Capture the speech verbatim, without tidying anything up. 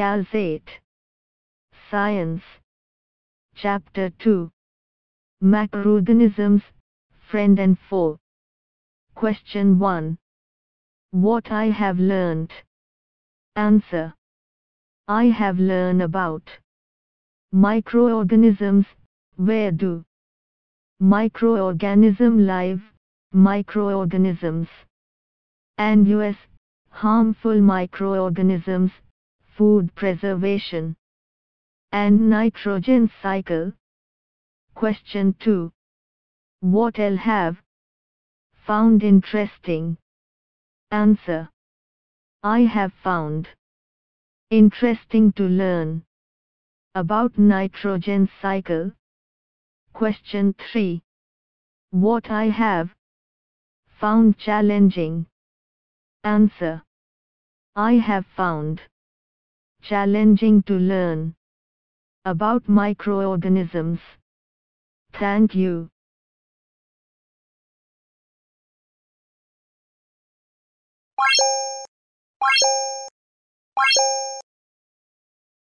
Calzate. Science. Chapter two. Microorganisms, Friend and Foe. Question one. What I have learned. Answer. I have learned about microorganisms. Where do microorganism live? Microorganisms. And U S harmful microorganisms, food preservation, and nitrogen cycle. Question two. What else have found interesting? Answer. I have found interesting to learn about nitrogen cycle. Question three. What I have found challenging. Answer. I have found challenging to learn about microorganisms. Thank you. Wow.